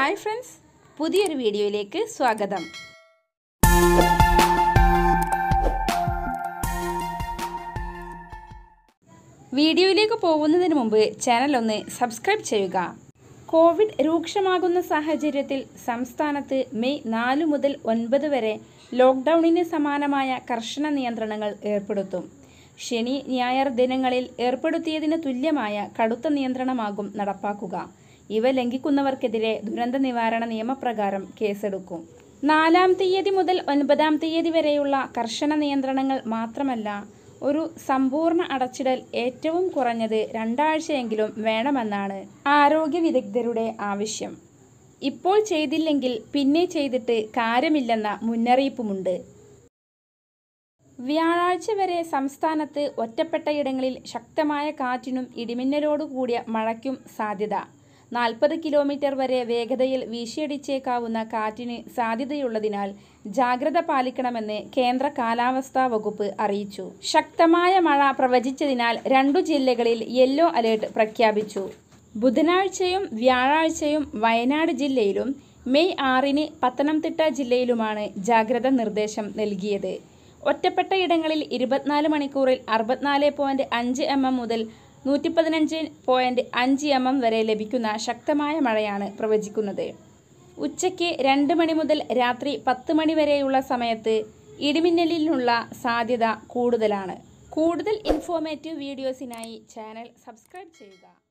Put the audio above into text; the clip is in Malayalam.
ഹായ് ഫ്രണ്ട്സ്, പുതിയൊരു വീഡിയോയിലേക്ക് സ്വാഗതം. വീഡിയോയിലേക്ക് പോകുന്നതിന് മുമ്പ് ചാനൽ ഒന്ന് സബ്സ്ക്രൈബ് ചെയ്യുക. കോവിഡ് രൂക്ഷമാകുന്ന സാഹചര്യത്തിൽ സംസ്ഥാനത്ത് മെയ് 4 മുതൽ 9 വരെ ലോക്ക്ഡൌണിന് സമാനമായ കർശന നിയന്ത്രണങ്ങൾ ഏർപ്പെടുത്തും. ശനി ഞായർ ദിനങ്ങളിൽ ഏർപ്പെടുത്തിയതിന് തുല്യമായ കടുത്ത നിയന്ത്രണമാകും നടപ്പാക്കുക. ഇവ ലംഘിക്കുന്നവർക്കെതിരെ ദുരന്ത നിവാരണ നിയമപ്രകാരം കേസെടുക്കും. 4-ാം തീയതി മുതൽ 9-ാം തീയതി വരെയുള്ള കർശന നിയന്ത്രണങ്ങൾ മാത്രമല്ല, ഒരു സമ്പൂർണ്ണ അടച്ചിടൽ ഏറ്റവും കുറഞ്ഞത് 2 ആഴ്ചയെങ്കിലും വേണമെന്നാണ് ആരോഗ്യ വിദഗ്ധരുടെ ആവശ്യം. ഇപ്പോൾ ചെയ്തില്ലെങ്കിൽ പിന്നെ ചെയ്തിട്ട് കാര്യമില്ലെന്ന മുന്നറിയിപ്പുമുണ്ട്. വ്യാഴാഴ്ച വരെ സംസ്ഥാനത്ത് ഒറ്റപ്പെട്ടയിടങ്ങളിൽ ശക്തമായ കാറ്റിനും ഇടിമിന്നലോടു കൂടിയ മഴയ്ക്കും സാധ്യത. 40 കിലോമീറ്റർ വരെ വേഗതയിൽ വീശിയടിച്ചേക്കാവുന്ന കാറ്റിന് സാധ്യതയുള്ളതിനാൽ ജാഗ്രത പാലിക്കണമെന്ന് കേന്ദ്ര കാലാവസ്ഥാ വകുപ്പ് അറിയിച്ചു. ശക്തമായ മഴ പ്രവചിച്ചതിനാൽ 2 ജില്ലകളിൽ യെല്ലോ അലേർട്ട് പ്രഖ്യാപിച്ചു. ബുധനാഴ്ചയും വ്യാഴാഴ്ചയും വയനാട് ജില്ലയിലും മെയ് 6-ന് പത്തനംതിട്ട ജില്ലയിലുമാണ് ജാഗ്രത നിർദ്ദേശം നൽകിയത്. ഒറ്റപ്പെട്ട ഇടങ്ങളിൽ 24 മണിക്കൂറിൽ 64.5 mm മുതൽ 115.5 mm വരെ ലഭിക്കുന്ന ശക്തമായ മഴയാണ് പ്രവചിക്കുന്നത്. ഉച്ചയ്ക്ക് 2 മണി മുതൽ രാത്രി 10 മണി വരെയുള്ള സമയത്ത് ഇടിമിന്നലിനുള്ള സാധ്യത കൂടുതലാണ്. കൂടുതൽ ഇൻഫോർമേറ്റീവ് വീഡിയോസിനായി ചാനൽ സബ്സ്ക്രൈബ് ചെയ്യുക.